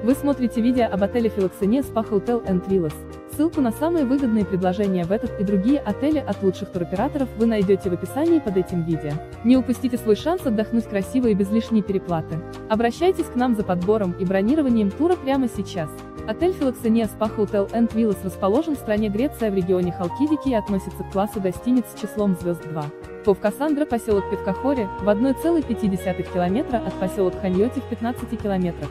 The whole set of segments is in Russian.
Вы смотрите видео об отеле Philoxenia Spa Hotel and Villas. Ссылку на самые выгодные предложения в этот и другие отели от лучших туроператоров вы найдете в описании под этим видео. Не упустите свой шанс отдохнуть красиво и без лишней переплаты. Обращайтесь к нам за подбором и бронированием тура прямо сейчас. Отель Philoxenia Spa Hotel and Villas расположен в стране Греция в регионе Халкидики и относится к классу гостиниц с числом звезд 2. Пов Кассандра, поселок Певкахоре, в 1,5 километра от поселок Ханьоти в 15 километрах.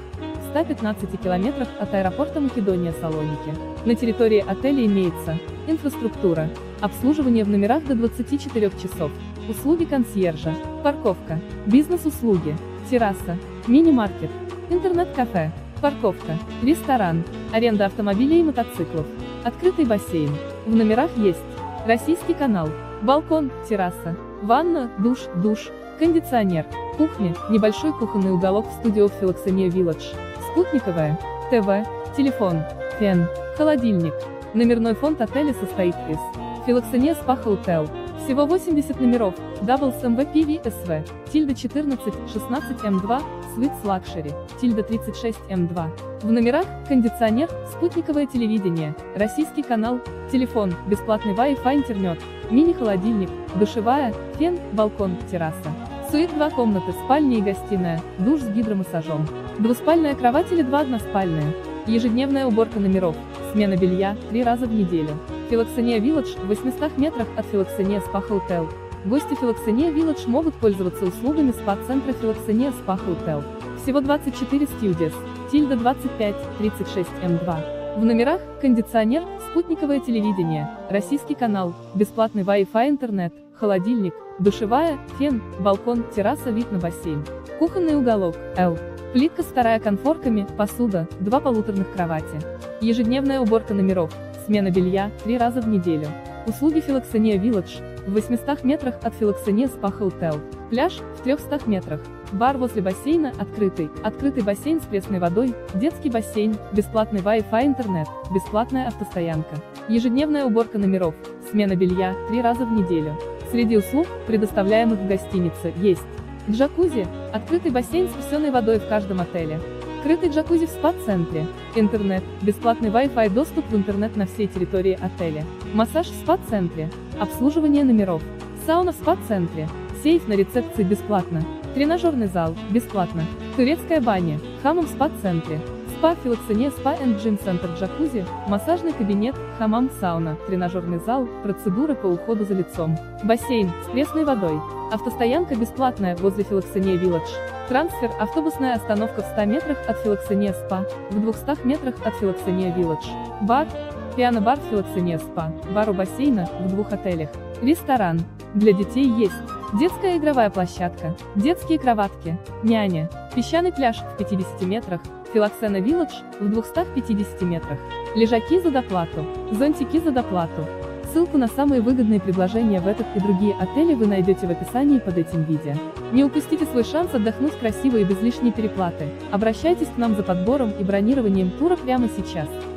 115 километрах от аэропорта Македония-Салоники. На территории отеля имеется инфраструктура, обслуживание в номерах до 24 часов, услуги консьержа, парковка, бизнес-услуги, терраса, мини-маркет, интернет-кафе, парковка, ресторан, аренда автомобилей и мотоциклов, открытый бассейн. В номерах есть российский канал, балкон, терраса, ванна, душ, кондиционер, кухня, небольшой кухонный уголок в студио Philoxenia Village, спутниковая, ТВ, телефон, фен, холодильник. Номерной фонд отеля состоит из Philoxenia Spa Hotel. Всего 80 номеров, Doubles MVPV SV, тильда 14, 16 М2, Suites Luxury, тильда 36 М2. В номерах кондиционер, спутниковое телевидение, российский канал, телефон, бесплатный Wi-Fi интернет, мини-холодильник, душевая, фен, балкон, терраса. Суит 2 комнаты, спальня и гостиная, душ с гидромассажом. Двуспальная кровать или 2 односпальные. Ежедневная уборка номеров, смена белья, 3 раза в неделю. Philoxenia Village, в 800 метрах от Philoxenia Spa Hotel. Гости Philoxenia Village могут пользоваться услугами спа-центра Philoxenia Spa Hotel. Всего 24 Studios, тильда 25, 36 М2. В номерах кондиционер, спутниковое телевидение, российский канал, бесплатный Wi-Fi интернет, холодильник, душевая, фен, балкон, терраса, вид на бассейн. Кухонный уголок, Л. Плитка с вторая конфорками, посуда, 2 полуторных кровати. Ежедневная уборка номеров, смена белья, 3 раза в неделю. Услуги Philoxenia Village, в 800 метрах от Philoxenia Spa Hotel. Пляж, в 300 метрах. Бар возле бассейна, открытый бассейн с пресной водой, детский бассейн, бесплатный Wi-Fi интернет, бесплатная автостоянка. Ежедневная уборка номеров, смена белья, 3 раза в неделю. Среди услуг, предоставляемых в гостинице, есть джакузи, открытый бассейн с песеной водой в каждом отеле. Крытый джакузи в спа-центре, интернет, бесплатный Wi-Fi доступ в интернет на всей территории отеля, массаж в спа-центре, обслуживание номеров, сауна в спа-центре, сейф на рецепции бесплатно, тренажерный зал, бесплатно, турецкая баня, хамам в спа-центре, спа Philoxenia Spa and Gym Center джакузи, массажный кабинет, хамам, сауна, тренажерный зал, процедуры по уходу за лицом, бассейн с пресной водой, автостоянка бесплатная возле Philoxenia Village. Трансфер, автобусная остановка в 100 метрах от Philoxenia Spa, в 200 метрах от Philoxenia Village. Бар, пиано-бар Philoxenia Spa, бар у бассейна, в 2 отелях. Ресторан. Для детей есть детская игровая площадка, детские кроватки, няня, песчаный пляж в 50 метрах, Philoxenia Village, в 250 метрах. Лежаки за доплату, зонтики за доплату. Ссылку на самые выгодные предложения в этот и другие отели вы найдете в описании под этим видео. Не упустите свой шанс отдохнуть красиво и без лишней переплаты. Обращайтесь к нам за подбором и бронированием тура прямо сейчас.